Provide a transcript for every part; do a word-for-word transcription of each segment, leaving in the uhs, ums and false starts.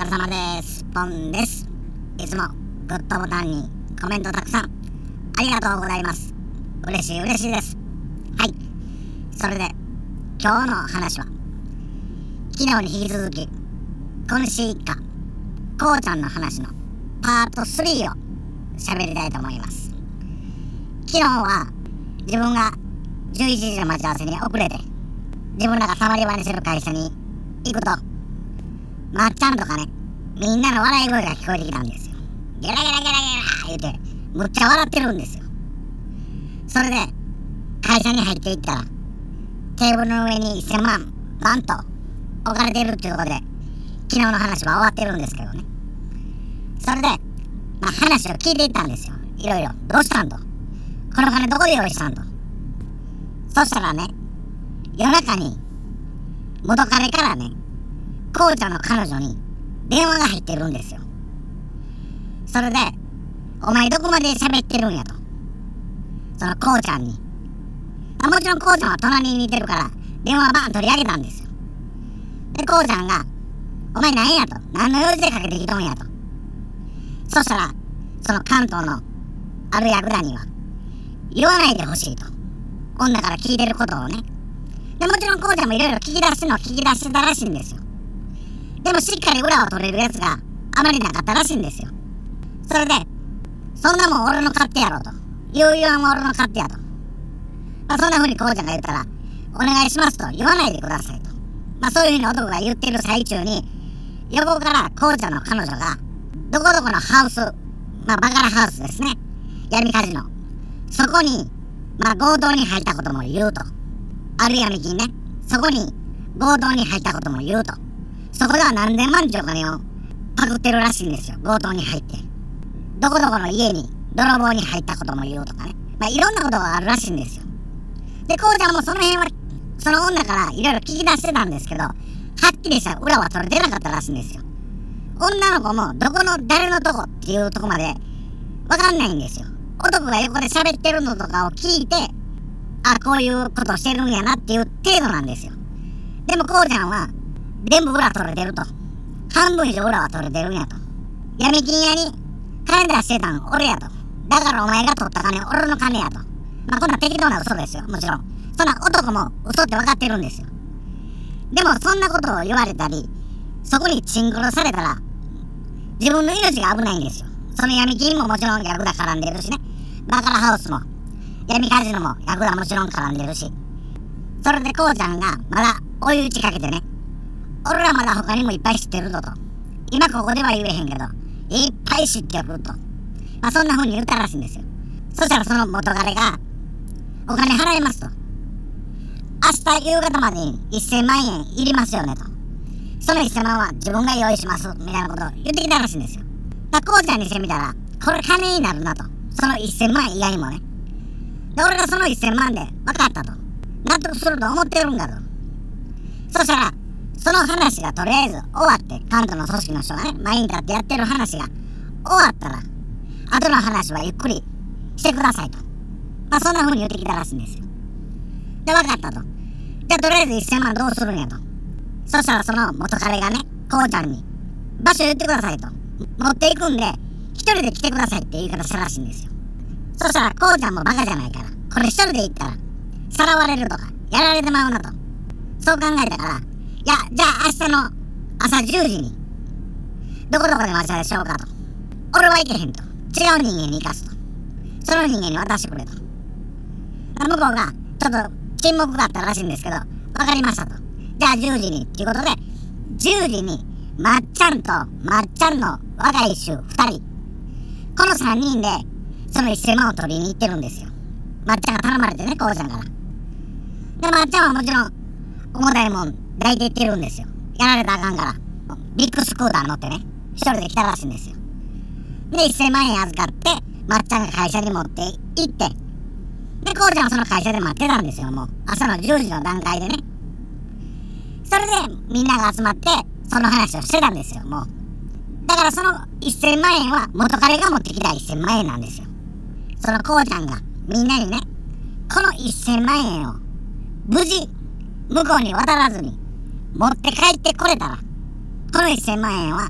れ様です。ポンです。いつもグッドボタンにコメントたくさんありがとうございます。嬉しい嬉しいです。はい。それで今日の話は昨日に引き続き今週一家こうちゃんの話のパートスリーを喋りたいと思います。昨日は自分がじゅういちじの待ち合わせに遅れて自分らがたまり場にする会社に行くとまっちゃんとかね、みんなの笑い声が聞こえてきたんですよ。ゲラゲラゲラゲラ言うてむっちゃ笑ってるんですよ。それで会社に入っていったらテーブルの上にせんまんバンと置かれているっていうことで昨日の話は終わってるんですけどね。それでまあ話を聞いていったんですよ。いろいろどうしたんと、この金どこで用意したんと。そしたらね、夜中に元彼からね、こうちゃんの彼女に電話が入ってるんですよ。それでお前どこまで喋ってるんやと、そのこうちゃんに。あもちろんこうちゃんは隣にいてるから電話バーン取り上げたんですよ。でこうちゃんがお前何やと、何の用事でかけてきとんやと。そしたらその関東のあるヤクザには言わないでほしいと、女から聞いてることをね。でもちろんこうちゃんもいろいろ聞き出しての聞き出してたらしいんですよ。でもしっかり裏を取れるやつがあまりなかったらしいんですよ。それでそんなもん俺の勝手やろと、言う言わんは俺の勝手やと、まあ、そんな風にこうちゃんが言ったらお願いしますと言わないでくださいと、まあ、そういう風に男が言ってる最中に横からこうちゃんの彼女がどこどこのハウス、まあバカラハウスですね、闇カジノ、そこにまあ強盗に入ったことも言うと、ある闇金ね、そこに強盗に入ったことも言うと、そこでは何千万ってお金をパクってるらしいんですよ。強盗に入ってどこどこの家に泥棒に入ったことも言うとかね、まあいろんなことがあるらしいんですよ。でこうちゃんもその辺はその女からいろいろ聞き出してたんですけど、はっきりした裏は取れてなかったらしいんですよ。女の子もどこの誰のとこっていうとこまでわかんないんですよ。男が横で喋ってるのとかを聞いて、あこういうことしてるんやなっていう程度なんですよ。でもこうちゃんは全部裏取れてると、半分以上裏は取れてるんやと、闇金屋に金出してたん俺やと、だからお前が取った金俺の金やと、まあこんな適当な嘘ですよ。もちろんそんな男も嘘って分かってるんですよ。でもそんなことを言われたりそこにチン殺されたら自分の命が危ないんですよ。その闇金ももちろんヤクザ絡んでるしね、バカラハウスも闇カジノもヤクザもちろん絡んでるし、それでこうちゃんがまだ追い打ちかけてね、俺らまだ他にもいっぱい知ってるぞと、今ここでは言えへんけどいっぱい知ってると、まあそんな風に言ったらしいんですよ。そしたらその元彼がお金払いますと、明日夕方までにせんまんえんいりますよねと、そのせんまんは自分が用意しますみたいなことを言ってきたらしいんですよ。だからこうちゃんにしてみたらこれ金になるなと、そのせんまん以外もね。で俺がそのせんまんで分かったと、納得すると思ってるんだと。そしたらその話がとりあえず終わって、関東の組織の人がね前に立ってやってる話が終わったら後の話はゆっくりしてくださいと、まあそんな風に言ってきたらしいんですよ。で分かったと、じゃあとりあえずせんまんどうするんやと。そしたらその元彼がねこうちゃんに場所言ってくださいと、持っていくんで一人で来てくださいって言い方したらしいんですよ。そしたらこうちゃんもバカじゃないから、これ一人で行ったらさらわれるとかやられてまうなと、そう考えたから、いやじゃあ明日の朝じゅうじにどこどこで待ち合わせしようかと、俺は行けへんと、違う人間に行かすと、その人間に渡してくれと。向こうがちょっと沈黙だったらしいんですけど、分かりましたと、じゃあじゅうじにっていうことでじゅうじにまっちゃんとまっちゃんの若い衆ふたり、このさんにんでそのせんまんを取りに行ってるんですよ。まっちゃんが頼まれてね、こうちゃんから。でまっちゃんはもちろん重たいもん抱いていってるんですよ。やられたらあかんからビッグスクーター乗ってね一人で来たらしいんですよ。でせんまんえん預かってまっちゃんが会社に持って行って、でこうちゃんはその会社で待ってたんですよ。もう朝のじゅうじの段階でね。それでみんなが集まってその話をしてたんですよ。もうだからそのせんまんえんは元彼が持ってきたせんまんえんなんですよ。そのこうちゃんがみんなにね、このせんまんえんを無事向こうに渡らずに持って帰ってこれたら、このせんまんえんは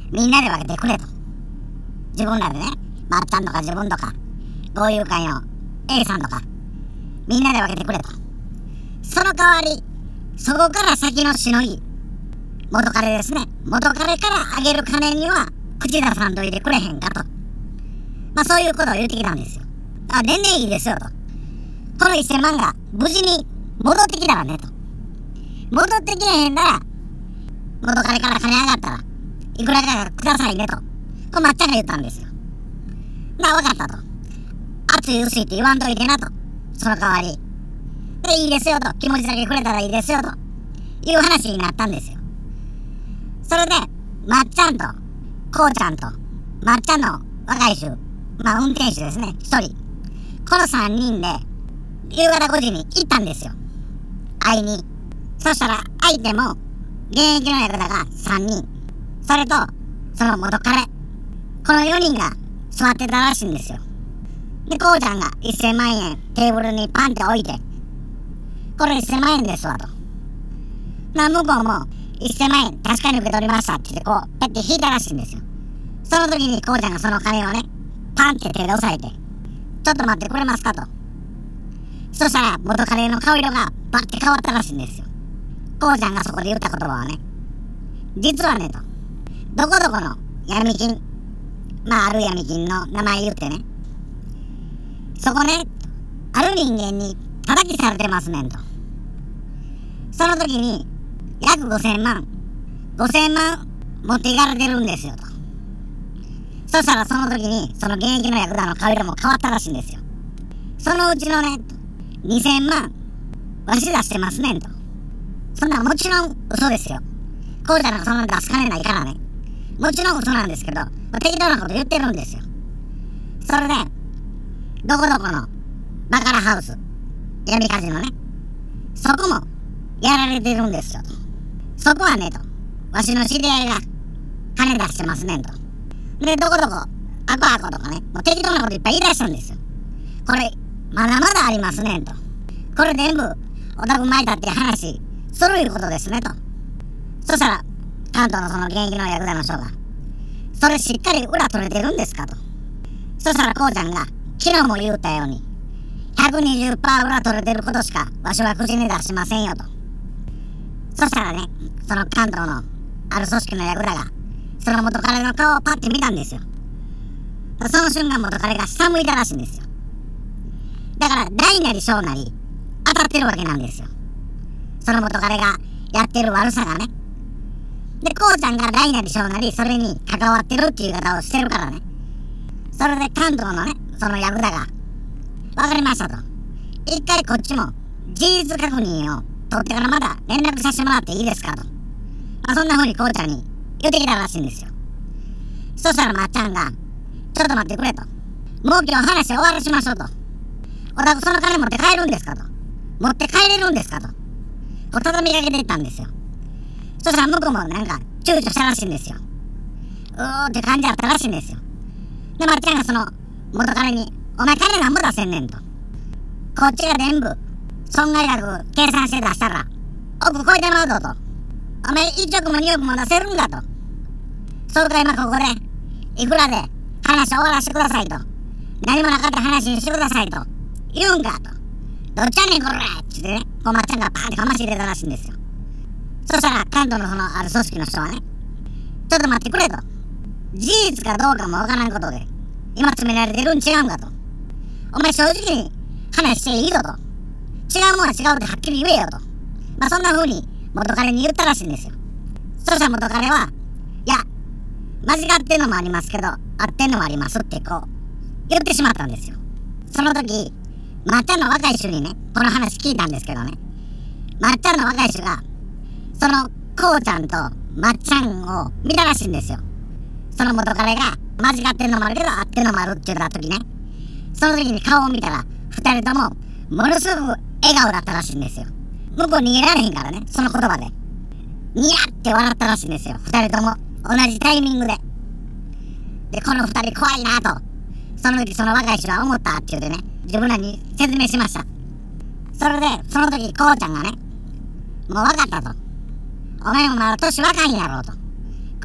みんなで分けてくれと。自分らでね、まっちゃんとか自分とか豪遊会の A さんとかみんなで分けてくれと。その代わりそこから先のしのぎ、元彼ですね、元彼からあげる金には口出さんといてくれへんかと、まあそういうことを言ってきたんですよ。あ、全然いいですよと。このいっせんまんが無事に戻ってきたらねと。戻ってきへんなら元彼から金上がったらいくらかくださいねと、これまっちゃんが言ったんですよ。な、分かったと。熱い薄いって言わんといてなと。その代わりでいいですよと、気持ちだけくれたらいいですよという話になったんですよ。それでまっちゃんとこうちゃんとまっちゃんの若い衆、まあ運転手ですね、ひとり、このさんにんで夕方ごじに行ったんですよ、会いに。そしたら相手も現役の役だがさんにん、それとその元彼、このよにんが座ってたらしいんですよ。でこうちゃんがせんまんえんテーブルにパンって置いて、これせんまんえんですわと。な、向こうもせんまんえん確かに受け取りましたって言ってこうペッて引いたらしいんですよ。その時にこうちゃんがその金をねパンって手で押さえて、ちょっと待ってくれますかと。そしたら元彼の顔色がバッて変わったらしいんですよ。こうちゃんがそこで言った言葉はね、実はねと、どこどこの闇金、まあある闇金の名前言ってね、そこねある人間に叩きされてますねんと。その時に約ごせんまんごせんまん持っていかれてるんですよと。そしたらその時にその現役のヤクザの顔色も変わったらしいんですよ。そのうちのねにせんまんわし出してますねんと。そんなもちろん嘘ですよ。こうちゃんなんかそんなの出す金ないからね、もちろん嘘なんですけど、適当なこと言ってるんですよ。それでどこどこのバカラハウス、闇カジノね、そこもやられてるんですよと。そこはねと、わしの知り合いが金出してますねんと。でどこどこアコアコとかね、もう適当なこといっぱい言い出したんですよ。これまだまだありますねんと。これ全部お宅巻いたって話するいうことですねと。そしたら関東のその現役のヤクザの人が、それしっかり裏取れてるんですかと。そしたらこうちゃんが昨日も言ったように ひゃくにじゅっパーセント 裏取れてることしかわしは口に出しませんよと。そしたらね、その関東のある組織のヤクザがその元彼の顔をパッて見たんですよ。その瞬間元彼が下向いたらしいんですよ。だから大なり小なり当たってるわけなんですよ、その元彼がやってる悪さがね。でこうちゃんが大なり小なりそれに関わってるっていう言い方をしてるからね。それで関東のねそのヤクザが分かりましたと、一回こっちも事実確認を取ってからまた連絡させてもらっていいですかと、まあ、そんな風にこうちゃんに言ってきたらしいんですよ。そしたらまっちゃんがちょっと待ってくれと、もう今日話終わらしましょうと。お宅その金持って帰るんですかと、持って帰れるんですかと、こう畳みかけていったんですよ。そしたら向こうもなんか躊躇したらしいんですよ。うーって感じだったらしいんですよ。でまっちゃんがその元彼にお前金なんぼ出せんねんと、こっちが全部損害額計算して出したら億超えてまうぞと、お前いちおくもにおくも出せるんだと。それから今ここでいくらで話終わらせてくださいと、何もなかった話にしてくださいと言うんかと、どっちやねんこれって言ってね、こうまっちゃんがパーンってかまし入れたらしいんですよ。そしたら関東のそのある組織の人はね、ちょっと待ってくれと、事実かどうかもわからんことで今詰められてるん違うんかと、お前正直に話していいぞと、違うもんは違うってはっきり言えよと、まあそんな風に元彼に言ったらしいんですよ。そしたら元彼は、いや間違ってんのもありますけど合ってんのもありますってこう言ってしまったんですよ。その時まっちゃんの若い衆にねこの話聞いたんですけどね、まっちゃんの若い衆がそのこうちゃんとまっちゃんを見たらしいんですよ。その元彼が間違ってんのもあるけど合ってんのもあるって言った時ね、その時に顔を見たらふたりともものすごく笑顔だったらしいんですよ。向こう逃げられへんからね、その言葉でニヤって笑ったらしいんですよ、ふたりとも同じタイミングで。でこのふたり怖いなとその時その若い人は思ったって言うてね、自分らに説明しました。それでその時こうちゃんがね、もう分かったと、お前もまだ年若いんやろうと、こ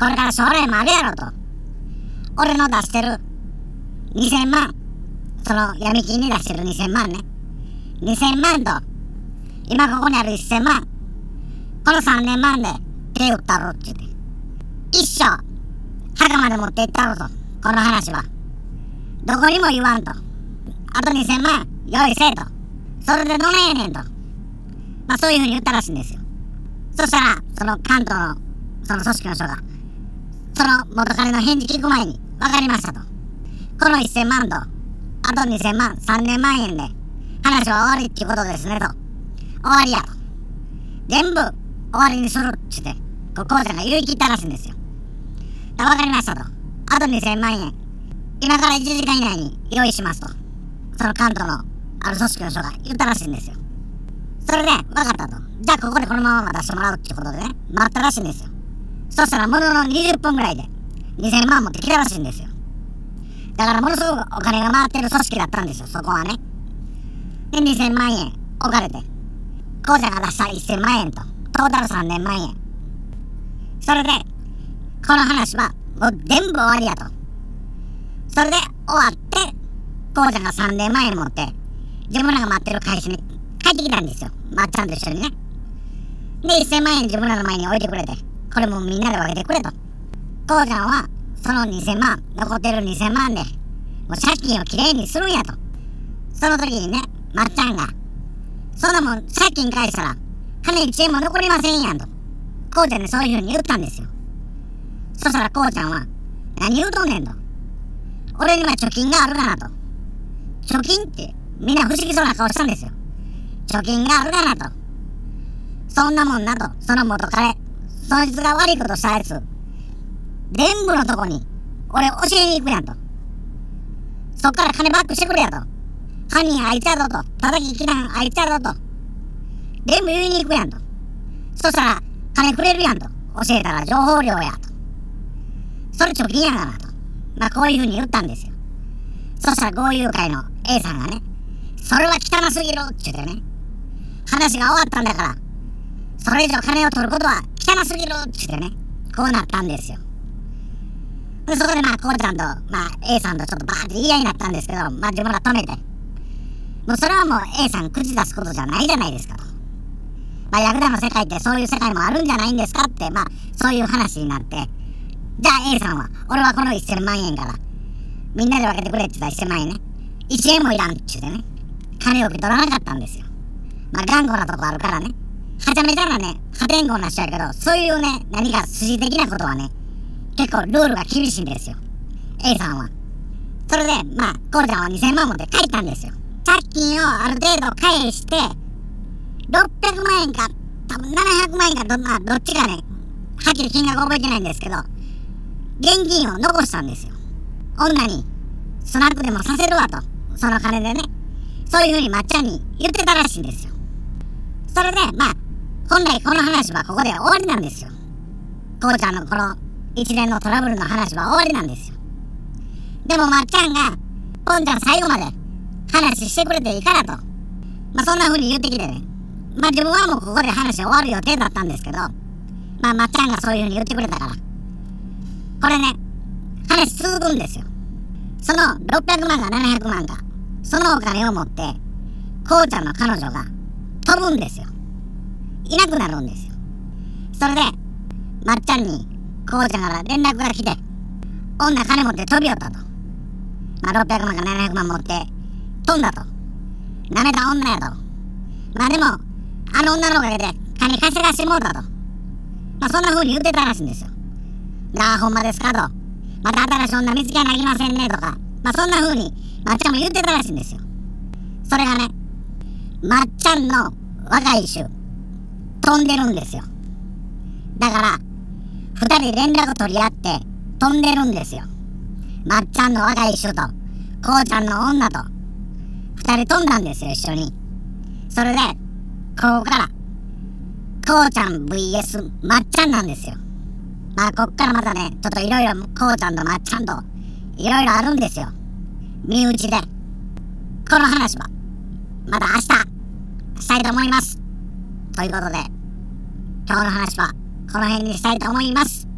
これから将来もあるやろと。俺の出してるにせんまん、その闇金に出してるにせんまんね、にせんまんと今ここにあるせんまん、このさんねんまんで手打ったろって言って、一生墓まで持っていったろと。この話はどこにも言わんと。あとにせんまん用意せえと。それでどないやねんと、まあそういう風に言ったらしいんですよ。そしたらその関東のその組織の人がその元彼の返事聞く前に、分かりましたと、このせんまんとあとにせんまん、さんねんまんえんで話は終わりっていうことですねと。終わりやと、全部終わりにするって言ってこうこうちゃんが言い切ったらしいんですよ。だから分かりましたと、あとにせんまんえん今からいちじかん以内に用意しますと、その関東のある組織の人が言ったらしいんですよ。それで分かったと、じゃあここでこのまま出してもらうっていうことでね、待ったらしいんですよ。そしたらもののにじゅっぷんぐらいでにせんまん持ってきたらしいんですよ。だからものすごくお金が回ってる組織だったんですよ、そこはね。でにせんまんえん置かれて、こうちゃんが出したせんまんえんとトータルさんねんまんえん、それでこの話はもう全部終わりやと。それで終わって、こうちゃんがさんねんまんえん持って自分らが待ってる会社に帰ってきたんですよ、まっちゃんと一緒にね。でせんまんえん自分らの前に置いてくれて、これもみんなで分けてくれと。こうちゃんはそのにせんまん、残ってるにせんまんでもう借金をきれいにするんやと。その時にね、まっちゃんがそんなもん借金返したら金いちえんも残りませんやんと、こうちゃんにそういう風に言ったんですよ。そしたらこうちゃんは、何言うとんねんと、俺には貯金があるかなと。貯金ってみんな不思議そうな顔したんですよ。貯金があるかなと、そんなもんなと、その元彼、そいつが悪いことしたやつ全部のとこに俺教えに行くやんと、そっから金バックしてくれやと、犯人あいつやぞと、叩ききたんあいつやぞと全部言いに行くやんと。そしたら金くれるやんと、教えたら情報料やと、それ貯金やがなと、まあこういう風に言ったんですよ。そしたら豪遊会の A さんがね、それは汚すぎるって言ってね、話が終わったんだからそれ以上金を取ることは汚すぎるって言ってね、こうなったんですよ。でそこでまあこうちゃんと、まあ、A さんとちょっとバーって言い合いになったんですけど、まあ自分ら止めて、もうそれはもう A さん口出すことじゃないじゃないですかと、まあヤクザの世界ってそういう世界もあるんじゃないんですかって、まあそういう話になって、じゃあ A さんは俺はこのせんまんえんからみんなで分けてくれって言ったらせんまんえんね、いちえんもいらんって言ってね、金を受け取らなかったんですよ。まあ頑固なとこあるからね、はちゃめちゃなね破天荒な人やけど、そういうね何か筋的なことはね結構ルールが厳しいんですよ、 A さんは。それでまあこうちゃんはにせんまん持って帰ったんですよ。借金をある程度返してろっぴゃくまんえんか多分ななひゃくまんえんか ど,、まあ、どっちかねはっきり金額覚えてないんですけど、現金を残したんですよ。女にスナックでもさせるわと、その金でね、そういう風にまっちゃんに言ってたらしいんですよ。それでまあ本来この話はここで終わりなんですよ。こうちゃんのこの一連のトラブルの話は終わりなんですよ。でもまっちゃんがポンちゃん最後まで話してくれていいからと、まあそんな風に言ってきてね、まあ自分はもうここで話終わる予定だったんですけど、まあまっちゃんがそういう風に言ってくれたからこれね話続くんですよ。そのろっぴゃくまんかななひゃくまんか、そのお金を持ってこうちゃんの彼女が飛ぶんですよ。いなくなるんですよ。それでまっちゃんにこうちゃんから連絡が来て、女金持って飛びよったと、まあろっぴゃくまんかななひゃくまん持って飛んだと、なめた女やと、まあでもあの女のおかげで金稼がしてもうたと、まあそんな風に言ってたらしいんですよ。ああほんまですかと、また新しい女見つけなきませんねとか、まあそんな風にまっちゃんも言ってたらしいんですよ。それがね、まっちゃんの若い衆飛んでるんですよ。だから二人連絡取り合って飛んでるんですよ。まっちゃんの若い衆とこうちゃんの女と二人飛んだんですよ、一緒に。それでここからこうちゃん ブイエス まっちゃんなんですよ。まあこっからまたねちょっといろいろこうちゃんとまっちゃんといろいろあるんですよ、身内で。この話はまた明日したいと思います。ということで今日の話はこの辺にしたいと思います。